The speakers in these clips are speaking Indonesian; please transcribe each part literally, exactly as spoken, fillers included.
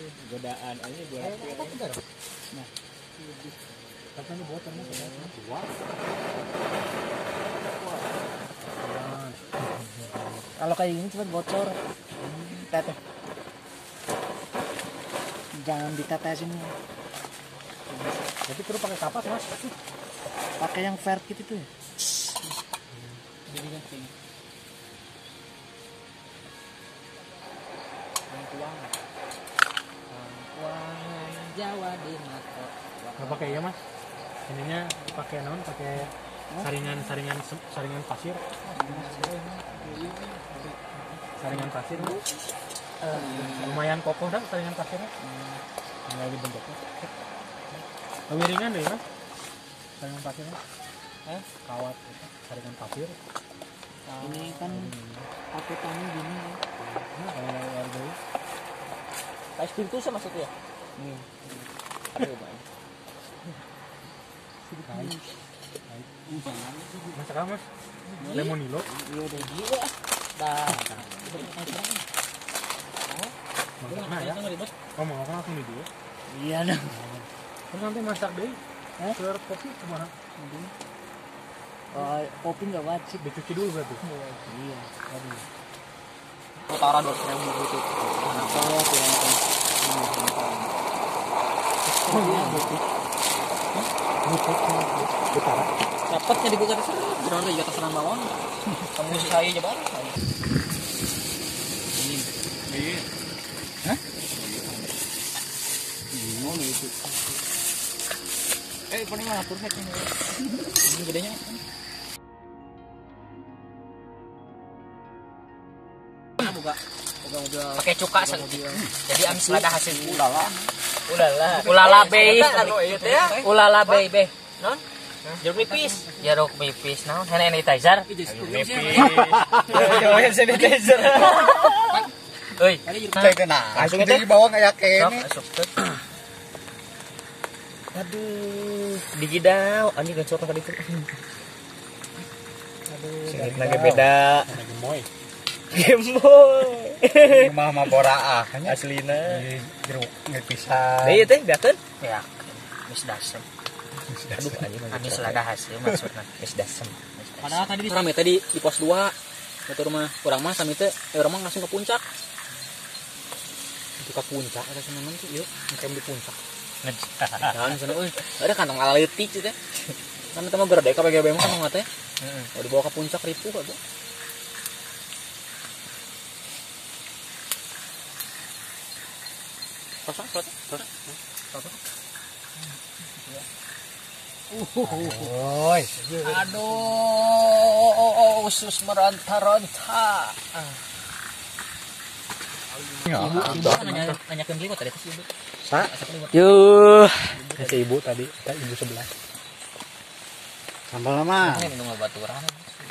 godaan aja buat nah katanya buatannya kuat. Kalau kayak gini cepet bocor. Teteh. Jangan ditetesin. Jadi perlu pakai kapas mas? Pakai yang fair gitu tuh. Jadi kan sini. Kuang. Kuang Jawa di mata. Nggak pakai ya mas? Ininya pakai non, pakai saringan-saringan saringan pasir. Saringan pasir bu. Uh, lumayan kokoh dah saringan pasirnya. Nggak hmm. dibentuknya. Lebih ringan deh mas. Saringan pasirnya. Eh, kawat gitu. Saringan pasir. Ini kan akutannya gini. Nah, kalau air dulu. Kayak spiritus ya maksudnya? Iya. Aduh, Bang. Baik. Baik. Masak apa mas? Lemonilo. Iya udah Gila. Dah. Masak ya? Oh mau kan langsung di dia? Iya dong. Terus nanti masak deh. Eh? Telur kopi kemana? Oh, kopi nggak wajib. Dicuci dulu berarti? Iya. Aduh. Utara dua ribu gitu. Kalau kelihatan. Oh iya betul. Utara. Dapatnya dibuka di sana. Jangan di atas serang bawang. Kamu saya aja bang. Ini. Ini. Hah? Bingung gitu. Eh, paling mana perfect ini. Ini gedenya. Buka. Buka mobil. Pakai cuka jadi amis lada hasil. Ulala. Ulala. Ulala bae. Ulala bae bae. Non? Jeruk nipis. Jeruk nipis naon? Hand sanitizer. Nipis. Hand sanitizer. Euy, Saya kena. Langsung di bawah kayak kene. Aduh, digidau, anjing gencor tadi itu. Aduh, singit lagi beda. Gemoy. Gemoy. Mah mah boraah. Aslina. Jeruk ngepisan. Deui teh beakeun? Ya. Mis dasem. Aduh, anjing amis lada hasil maksudna. Mis dasem. Padahal tadi di rame tadi di pos dua. Itu rumah urang mah sami teh, urang mah langsung ke puncak. Itu ke puncak ada senaman tuh, yuk, ngkem di puncak. Jangan sana, euy. Ada kantong ala leutik gitu teh. Kan teh mah gede ka P G B mah kantong teh. Heeh. Kalau dibawa ke puncak ripu ka, Bu. Kosong, kosong, kosong. Kosong. Oi. Aduh, usus meronta-ronta. Ya, Ibu kan nanya nanyakeun liwat tadi teh ibu. Sa? Yuh. Si ibu tadi, kita ibu sebelah. Sambal lama. Ini minum baturan.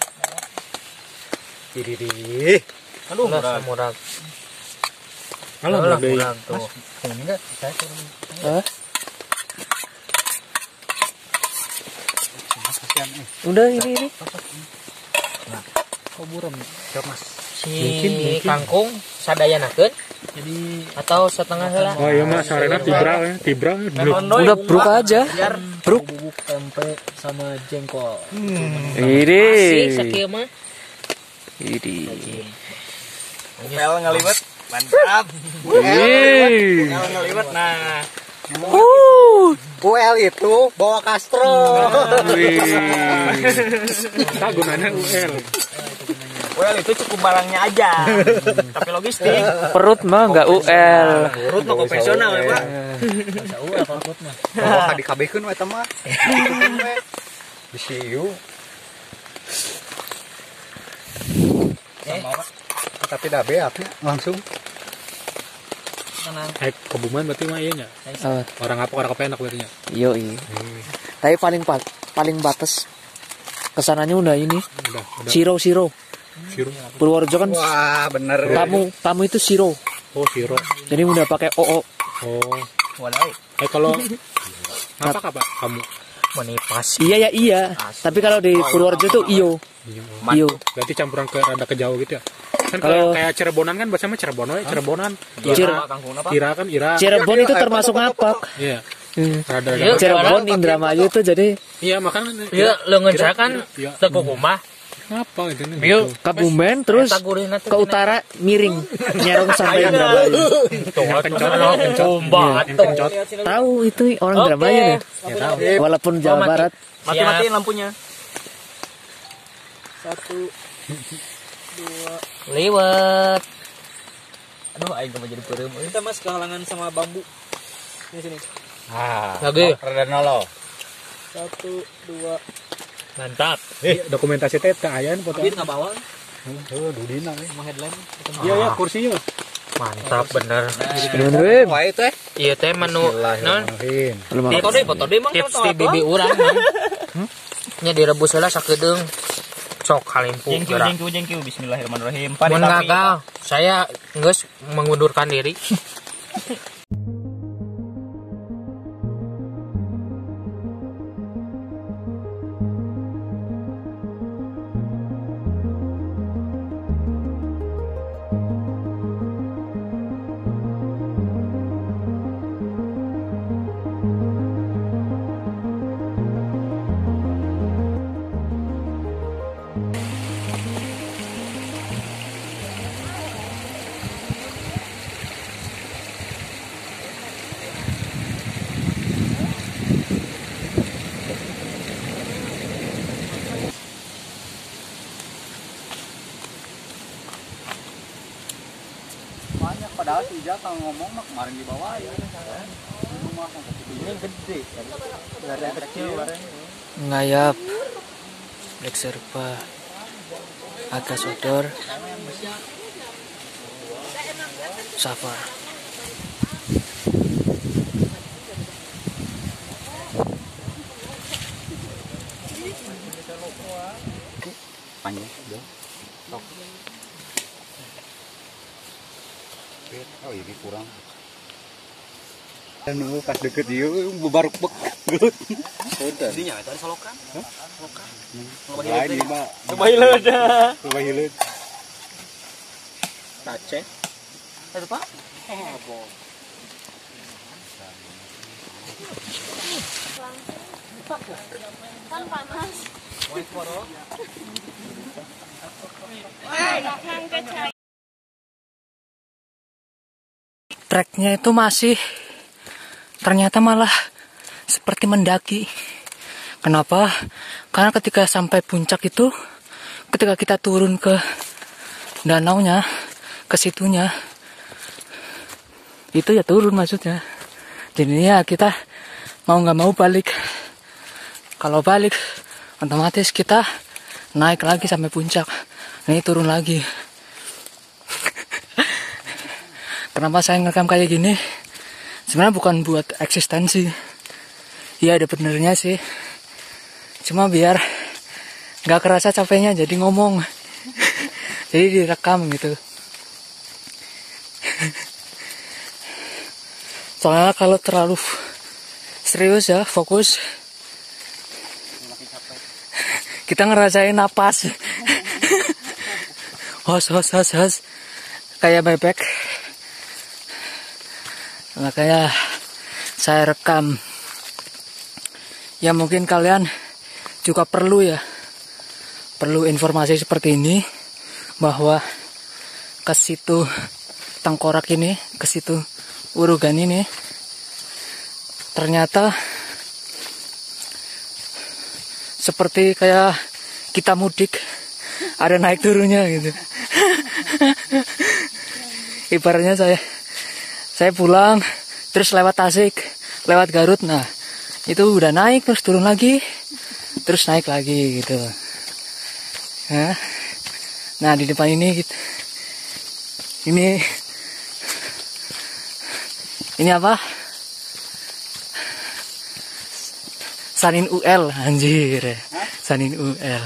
Diri. Aduh, murah murah. Halo, murah murah tuh. Ini enggak? Hah? Kasihan eh. Udah ini ini. Kok buram nih? Siap mas. Si Mungkin, mungkin. kangkung sadayanakeun Jadi atau setengah heula. oh iya mas, sarena tibra ya, tibra. Udah bruk aja. Biar Bruk. Bubuk tempe sama jengkol. Ini. Asik sakieu mah. Ini. Pel ngaliwet. Mantap. Ih. Pel ngaliwet nah. Uh. U L itu bawa Castro. Tak gunanya U L. Well itu cukup barangnya aja. Tapi logistik. Perut mah enggak U L. Urut mah konvensional ya, Pak. Masa U L perut mah. Bawa dikabekeun we teh mah. Di C U. Eh, Tapi dah beak langsung. tenang. Eh, Kebumen berarti mah iya nya. Uh, Orang apa orang kepenak berarti nya. yo iya. Tapi paling pa paling batas kesananya udah ini. Udah, udah. Siro Siro. Siro. Purworejo kan Wah, bener. tamu tamu itu Siro. Oh, siro. Jadi udah pakai O O. Oh. Walai. Eh kalau apa apa kamu? Menipas. Iya ya iya. Tapi kalau di Purworejo tuh iyo. Iya. Iyo. Berarti campuran ke rada ke jauh gitu ya. Kan Kalau- kalau kayak Cirebonan kan bahasanya Cirebon we, Cirebonan. Cir- Ira kan Ira. Cirebon itu termasuk ngapak. Iya. Hmm. Rada Iya, Cirebon Indramayu itu jadi Iya, makanya Iya, leungeun saya kan Iya. teu kumaha. Ngapa itu nih? Bieu Kebumen terus Eta gurihna teh ke utara miring nyerong sampai Indramayu. Coba Kencot. Tahu itu orang Indramayu ya. Ya tahu. Walaupun Jawa mati. Barat. Mati-matiin lampunya. Satu, dua. Liwet. Aduh, aing mah jadi peureum. Kita mas kehalangan sama bambu. Ini sini. Ah, lagi. Rada nolo. Satu, dua. Mantap. Eh, dokumentasi teh teh aya foto. Abit nggak bawa? Heuh, dudina we. Mau headlamp? Iya ya, kursinya. Mantap bener. Bener. Wah itu eh. Ieu teh menu non Bismillahirrahmanirrahim. Foto deh, foto deh, mang. tips ti bibi urang non. Nya direbus heula sakedeung. Sok halimpu. Jengkiu, gerak. jengkiu, jengkiu. Bismillahirrahmanirrahim. Mun gagal, saya geus mengundurkan diri. Banyak padahal si Ija kalau ngomong mah kemarin di bawah ya. Rumah ini gede. Dari yang kecil bareng. Ngayap. Black Serpa. Agak sodor. Safar. Panjang, dong. Tok. Oh ini kurang. Dan pas deket dia baru bek. Udah. Ini nyata ada solokan. Solokan. Coba ini mah. Coba hileud. Coba hileud. Tace. Itu Pak. Oh, Kan panas. Treknya itu masih ternyata malah seperti mendaki. Kenapa? Karena ketika sampai puncak itu, ketika kita turun ke danaunya, ke situnya, itu ya turun maksudnya. Jadinya kita mau nggak mau balik. Kalau balik, otomatis kita naik lagi sampai puncak. Ini turun lagi. Kenapa saya ngerekam kayak gini? Sebenarnya bukan buat eksistensi. Iya ada benernya sih. Cuma biar nggak kerasa capeknya jadi ngomong. Jadi direkam gitu. Soalnya kalau terlalu serius ya, fokus. Kita ngerasain napas. Hos, hos, hos, hos. Kayak bebek. Makanya saya rekam. Ya mungkin kalian juga perlu ya. Perlu informasi seperti ini. Bahwa ke situ Tengkorak ini, ke situ Urugan ini, ternyata seperti kayak kita mudik. Ada naik turunnya gitu. Ibaratnya saya Saya pulang, terus lewat Tasik, lewat Garut, nah itu udah naik, terus turun lagi, terus naik lagi gitu. Nah, nah di depan ini, gitu. ini, ini apa? Sanin U L, anjir, Sanin U L.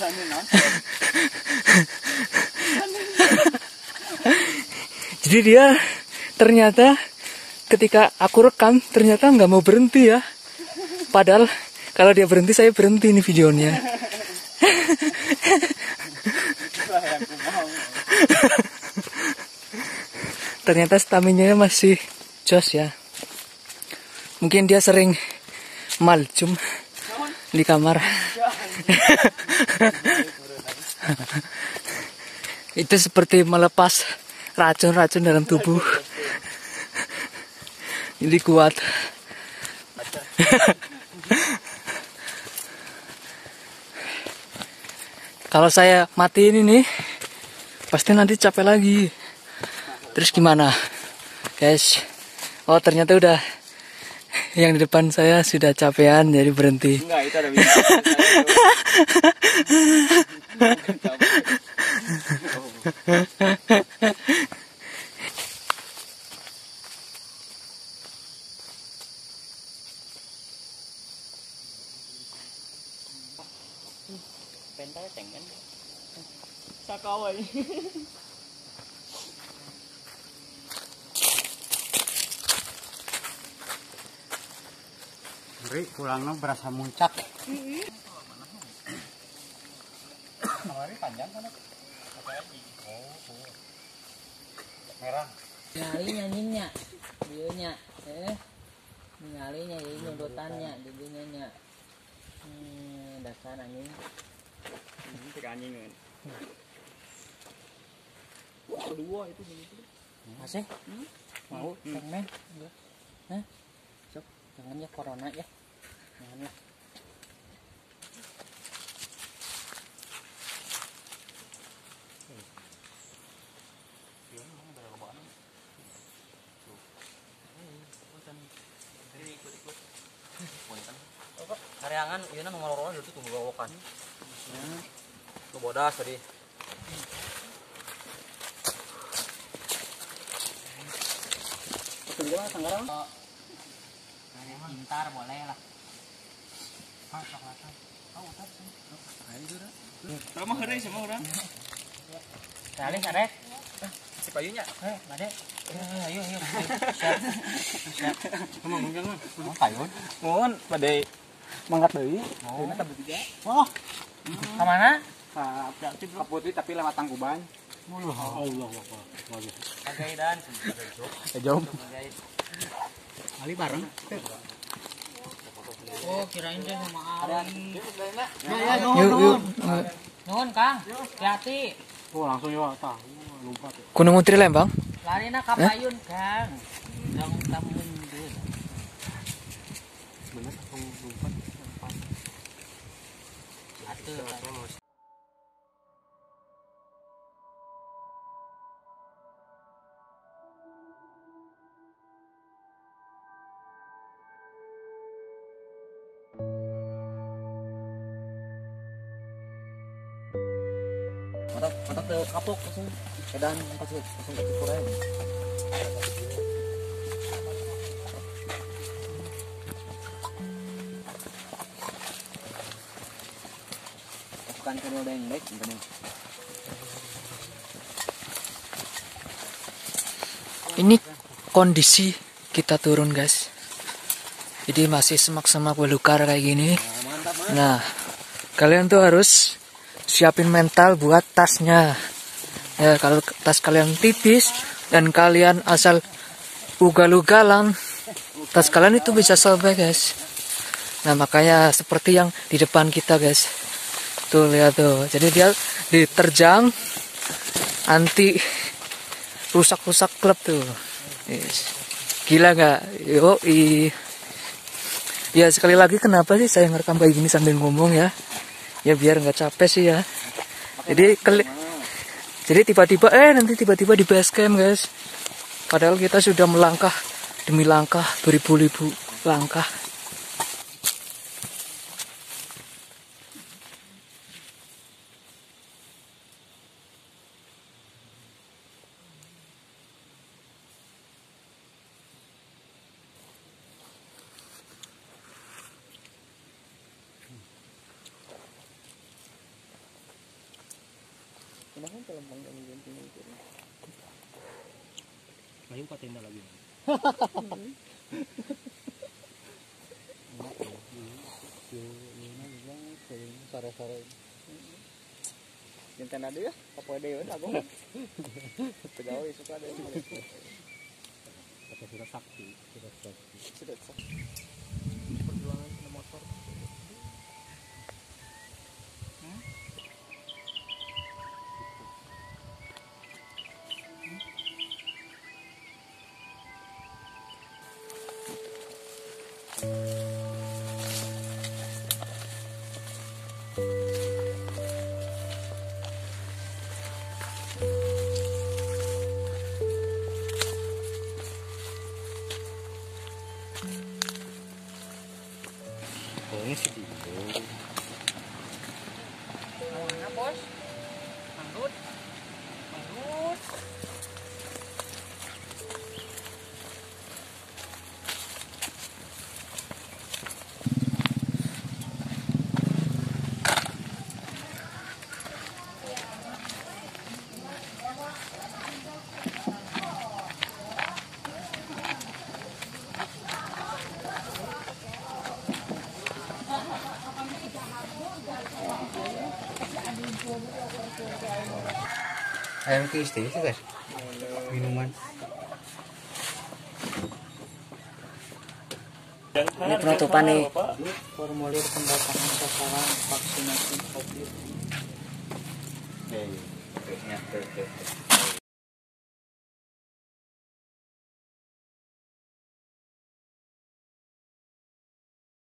Jadi dia ternyata ketika aku rekam ternyata nggak mau berhenti ya. Padahal kalau dia berhenti saya berhenti nih videonya. Ternyata stamina masih jos ya. Mungkin dia sering maljum di kamar. Itu seperti melepas racun-racun dalam tubuh. Jadi kuat. Kalau saya mati ini nih, pasti nanti capek lagi. Terus gimana, guys? Oh ternyata udah yang di depan saya sudah capean, jadi berhenti. Enggak, itu ada bisa. Pentai tengen. Sakawai. Beri pulangnya berasa muncak. Panjang kan? Merah. Nyali nyanyinya, dia nya, eh, nyalinya ini nundutannya, didinya nya. Hmm, dasar anjing. Ini tik anjing kan. Kedua itu begitu. Masih? Mau segmen? Enggak. Hah? Sok, jangan ya corona ya. Jangan ya. Karyangan, iya na nongol-nongol itu tunggu gawokan. Tuh bodas tadi. Tunggu lah, tanggaran. Pintar boleh lah. Ah, coklatan. Oh, udah. Ayo sudah. Sama hari sama orang. Kali karek. Si payunya. Eh, Bade. Ayo, ayo. Kamu mungkin mah. Mau payun? Mohon pada mangkat deui. Oh. Dina tambah tiga. Oh. Ke mana? Ka Ke putih tapi lewat Tangkuban. Mulu. Allah Akbar. Bagus. Pagaidan. Jom. Ali bareng. Oh, kirain teh sama Ali. Yuk, yuk. Nuhun, Kang. Hati-hati. Oh, langsung ya tah. Lompat. Gunung Untri Lembang. Larina ka payun, Kang. Jangan kamu mundur. Bener langsung lompat. Atuh. Matak matak teu kapok langsung kedan pas langsung ke kurang. Bukan kedua dendek bener. Ini kondisi kita turun, guys. Jadi masih semak-semak belukar kayak gini. Nah, kalian tuh harus siapin mental buat tasnya. Ya, kalau tas kalian tipis dan kalian asal ugal-ugalan, tas kalian itu bisa sobek, guys. Nah, makanya seperti yang di depan kita, guys. Tuh, lihat tuh. Jadi dia diterjang anti rusak-rusak klub tuh. Yes. Gila nggak? Yoi. Ya, sekali lagi kenapa sih saya ngerekam kayak gini sambil ngomong ya? Ya biar nggak capek sih ya. Jadi keli jadi tiba-tiba eh nanti tiba-tiba di base camp, guys. Padahal kita sudah melangkah demi langkah beribu-ribu langkah. Ayo ka tenda lagi. Sore-sore. Jantan ada ya, apa ada ya, aku. Pegawai suka ada. Kata sudah sakti, sudah sakti. Sudah sakti. Perjuangan sama motor. Ini sih dulu. Mana bos? Manggut. Manggut. Air ke istri itu guys. Minuman. Ini penutupan nih. Formulir pendataan sasaran vaksinasi COVID. Eh, terusnya ke